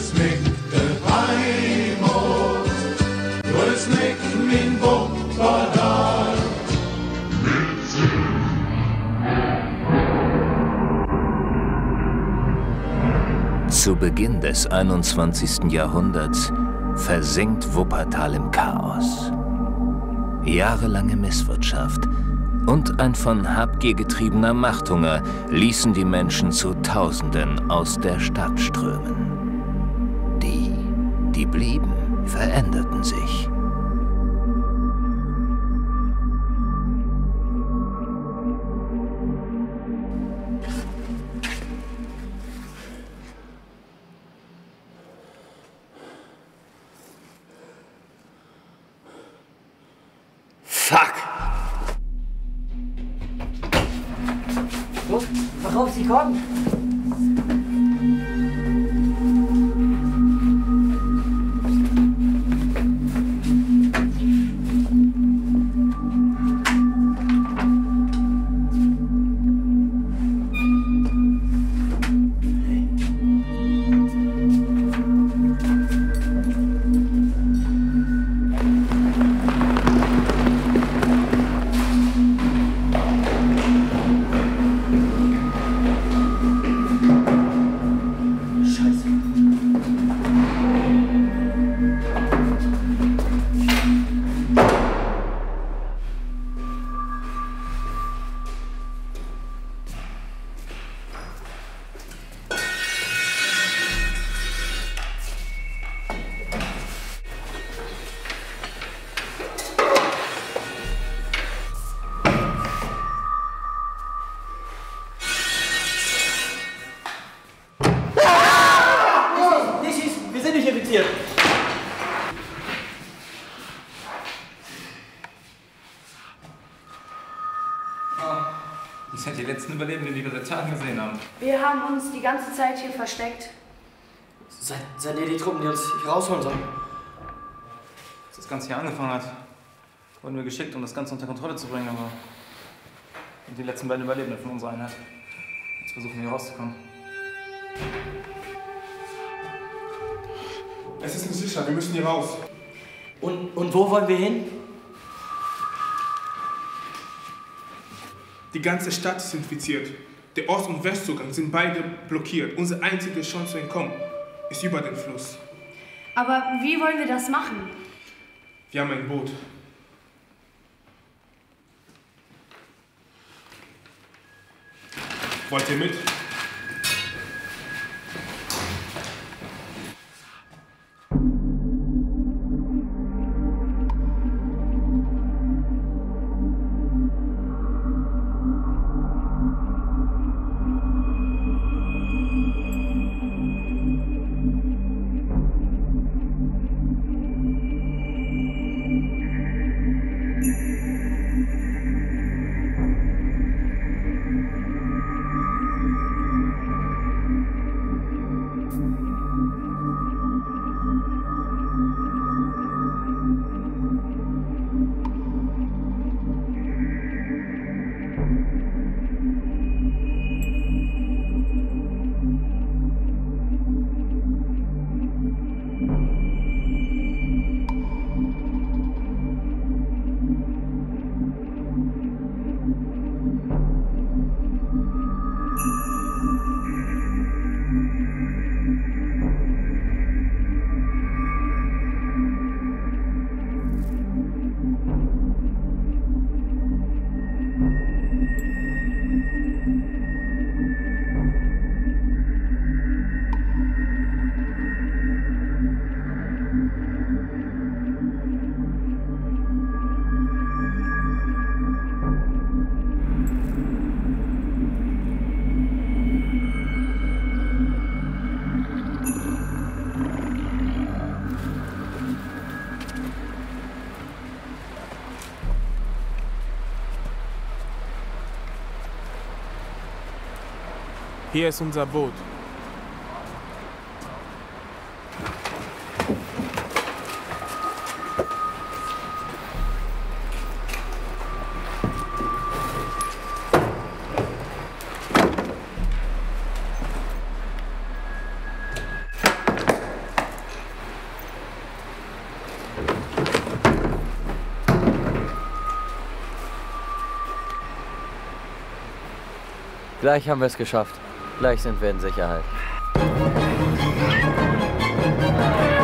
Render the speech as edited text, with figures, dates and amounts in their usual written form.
Zu Beginn des 21. Jahrhunderts versinkt Wuppertal im Chaos. Jahrelange Misswirtschaft und ein von Habgier getriebener Machthunger ließen die Menschen zu Tausenden aus der Stadt strömen. Die blieben, veränderten sich. Fuck! Los, mach auf, sie kommen! Das sind die letzten Überlebenden, die wir seit Tagen gesehen haben. Wir haben uns die ganze Zeit hier versteckt. Seid ihr die Truppen, die uns hier rausholen sollen? Als das Ganze hier angefangen hat, wurden wir geschickt, um das Ganze unter Kontrolle zu bringen, aber die letzten beiden Überlebenden von unserer Einheit. Jetzt versuchen wir hier rauszukommen. Es ist nicht sicher, wir müssen hier raus. Und wo wollen wir hin? Die ganze Stadt ist infiziert. Der Ost- und Westzugang sind beide blockiert. Unsere einzige Chance zu entkommen ist über den Fluss. Aber wie wollen wir das machen? Wir haben ein Boot. Wollt ihr mit? Hier ist unser Boot. Gleich haben wir es geschafft. Gleich sind wir in Sicherheit.